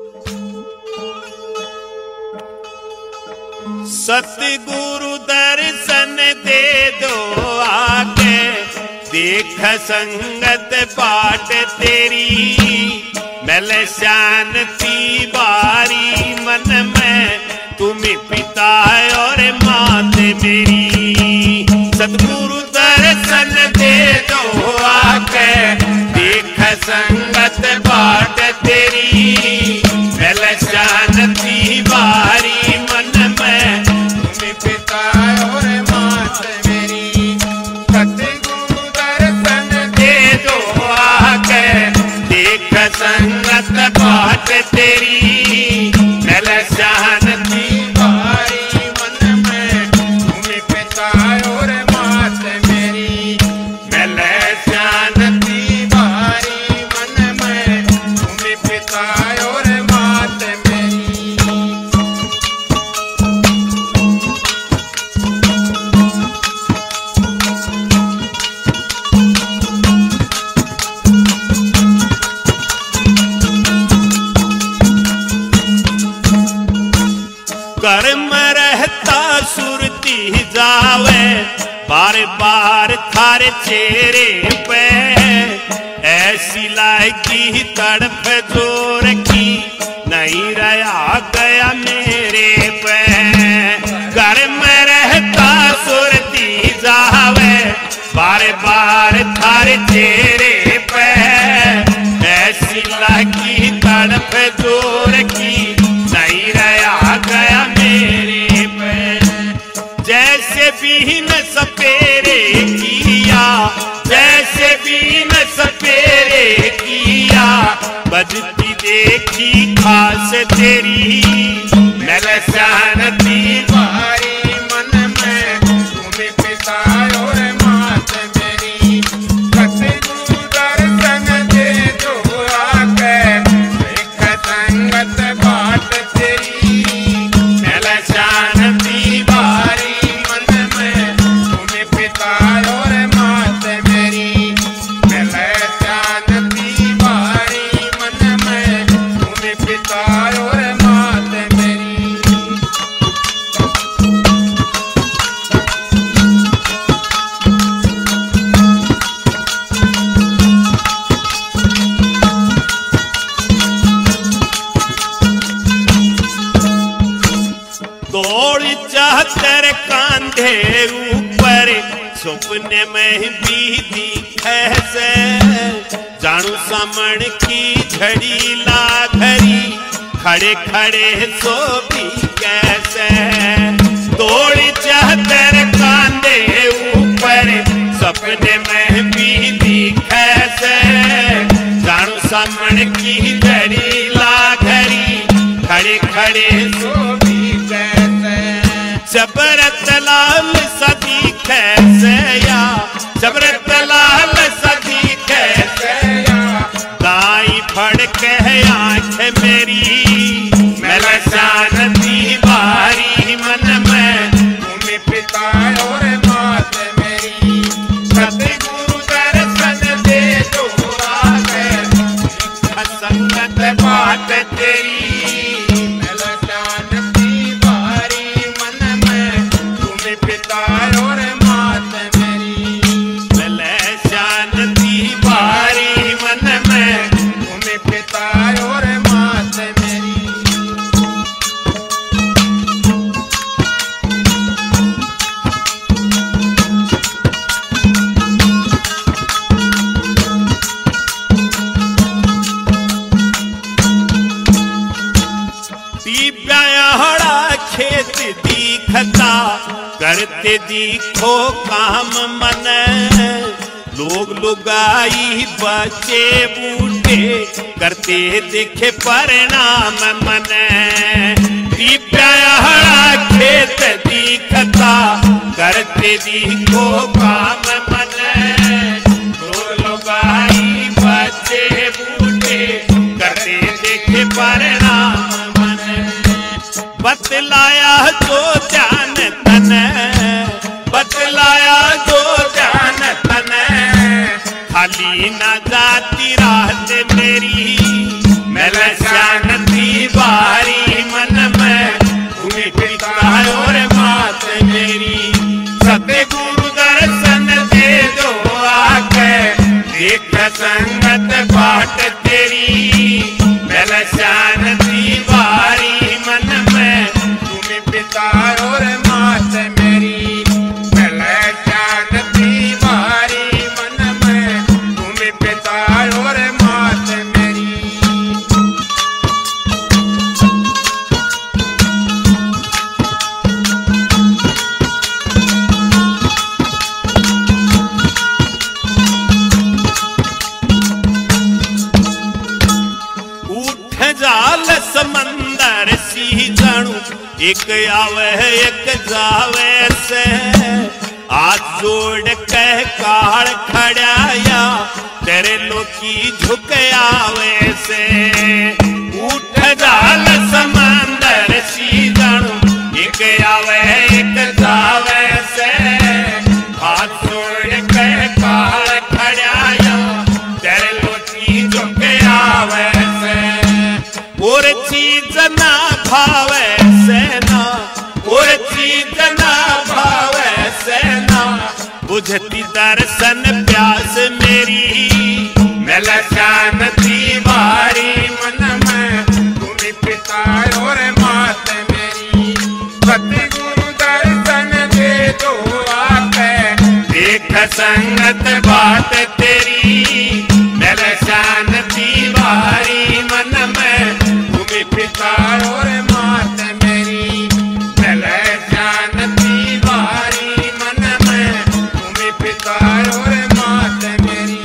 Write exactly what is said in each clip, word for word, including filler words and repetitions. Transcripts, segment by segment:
सतगुरु दर्शन दे दो आके, देख संगत बाट तेरी, मिल शांति बारी मन में, तुम्हें पिता और मात मेरी। सतगुरु दर्शन दे दो आके, देख संगत बाट तेरी, मिल शांति बारी मन में, तुम्हें पिता और मात मेरी। सतगुरु दर्शन दे दो आके, देख संगत बाट तेरी, मिल शांति बारी मन में, तुम्हें पिता और मात मेरी। मिल शांति बारी मन में, तुम्हें पिता और मात मेरी। कर्म रहता सुरती जावे, बार बार थारे चेहरे पे, ऐसी लागी तड़प जोर की, नहीं रहा गया मेरे पे। कर्म रहता सुरती जावे, बार बार थारे चेहरे पे, ऐसी लागी तड़प जोर की, नहीं रहा गया मेरे पे। जैसे बीन सपेरे किया, जैसे बीन सपेरे किया, बजती देखी खास तेरी, मिल शांति बारी मन में, तुम्हें पिता और मात मेरी। सतगुरु दर्शन दे दो आके, देख संगत बाट तेरी, मिल शांति बारी मन में, तुम्हें पिता और मात मेरी। मिल शांति बारी मन में, तुम्हें पिता और मात मेरी। दौड़ चाहकर कांधे ऊपर, सपने में भी दिखे से, जानू समण की झड़ी ला घरी, खड़े खड़े सो भी कैसे। दौड़ चाहकर कांधे ऊपर, सपने में भी दिखे से, जानू समण की झड़ी ला घरी, खड़े खड़े सो भी कैसे। जबरत लाल सदी कैसे या, जबरत लाल सदी कैसे या, दाई फड़ के आँख मेरी, मिल शांति बारी मन में, तुम्हें पिता और मात मेरी। सतगुरु दर्शन दे दो आके, संगत बाट तेरी, मिल शांति बारी मन में, तुम्हें पिता और मात मेरी। मिल शांति बारी मन में, तुम्हें पिता और मात मेरी। दिव्याहड़ा खेत दिखता, करते दिखो काम मन, लोग लुगाई बच्चे बूढ़े, करते दिखे परिणाम मन। दिव्याहड़ा खेत दिखता, करते दिखो काम मन, लोग लुगाई बच्चे बूढ़े, करते दिखे परिणाम मन। बतलाया जो जान तन, बतलाया जो जान तन, खाली न जाती रात मेरी, मिल शांति बारी मन में तुम्हें पिता और मात मेरी। सतगुरु दर्शन दे दो आके देख संगत बाट तेरी। मिल शांति बारी मन में तुम्हें पिता और मात मेरी। मिल शांति बारी मन में तुम्हें पिता और मात मेरी। जाल समंदर सी जानू एक आवे एक जावे से। हाथ जोड़ कह काल खड़ाया तेरे लोकी झुक आवे से। उठ जाल समंदर सी जानू एक आवे एक जावे से। हाथ जोड़ कह काल खड़ाया तेरे लोकी झुक आवे से। और चीज ना भावे सेना और चीज ना भावे सेना। बुझती दर्शन प्यास मेरी। मिल शांति बारी मन में तुम्हें पिता और मात मेरी। सतगुरु दर्शन दे दो आके देख संगत बात तेरी। मिल शांति बारी मन में तुम्हें पिता और मात मेरी। मिल शांति बारी मन में तुम्हें पिता और मात मेरी।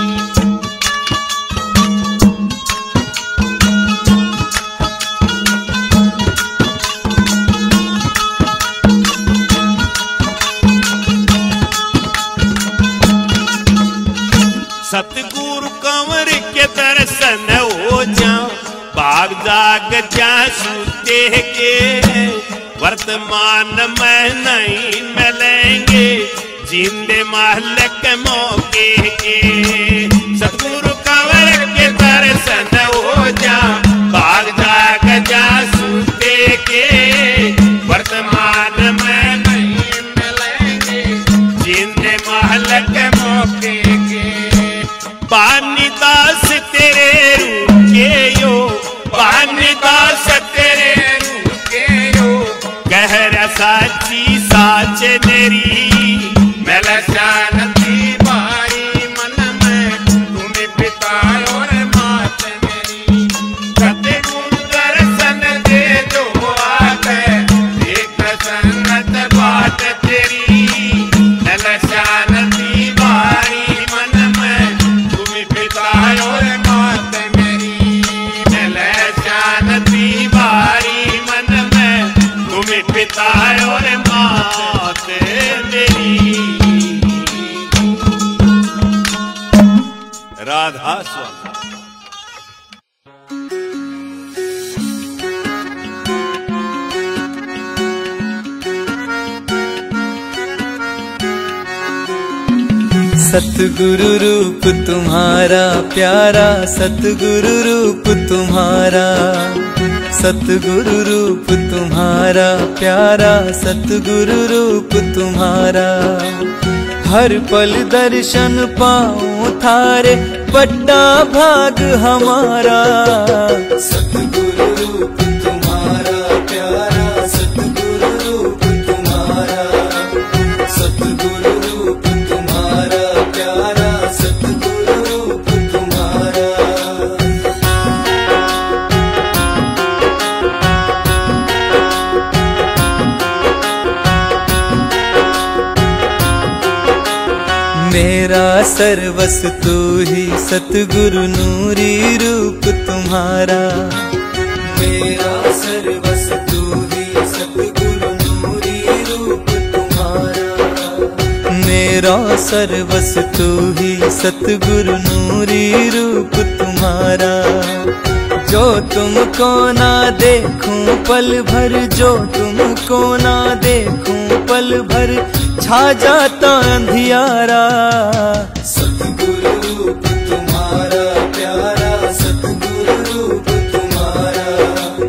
सतगुरु कंवर के दर्शन हो जा भाग जाग जा सूते के। वर्तमान में नहीं मिलेंगे जिंदे मालिक मौके के। सतगुरु कंवर के दर्शन हो जा भाग जाग जा सूते के। वर्तमान में नहीं मिलेंगे जिंदे मालिक मौके के। पानी दास तेरे रूप के यो पानी दास तेरे रूप के यो। गहरा साची साच तेरी। मिल शांति बारी मन में तुम्हें पिता और मात मेरी। सतगुरु दर्शन दे दो आके देख संगत बात तेरी। मिल शांति बारी मन में तुम्हें पिता और मात मेरी। मिल शांति बारी मन में तुम्हें पिता और मात मेरी। राधा स्वामी। सतगुरु रूप तुम्हारा प्यारा। सतगुरु रूप तुम्हारा। सतगुरु रूप तुम्हारा प्यारा। सतगुरु रूप तुम्हारा। हर पल दर्शन पाऊं थारे बड़ा भाग हमारा। सतगुरु रूप तुम्हारा प्यारा। सतगुरु रूप तुम्हारा। सतगुरु रूप तुम्हारा प्यारा। सतगुरु रूप तुम्हारा। मेरा सर्वस तू ही सतगुरु नूरी रूप तुम्हारा। मेरा सर्वस तू ही सतगुरु नूरी रूप तुम्हारा। मेरा सर्वस तू ही सतगुरु नूरी रूप तुम्हारा। जो तुमको ना देखूं पल भर। जो तुमको ना देखूं पल भर। छा जाता अंधियारा। सतगुरु रूप तुम्हारा प्यारा। सतगुरु रूप तुम्हारा।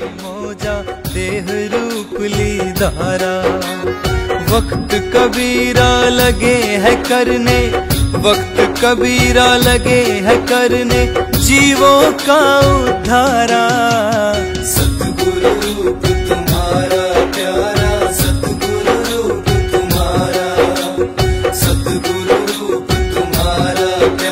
मौजा देह रूप ली धारा। वक्त कबीरा लगे है करने, वक्त कबीरा लगे है करने जीवों का उद्धारा। सतगुरु रूप तुम्हारा प्यारा, सतगुरु रूप तुम्हारा, सतगुरु रूप तुम्हारा प्यारा।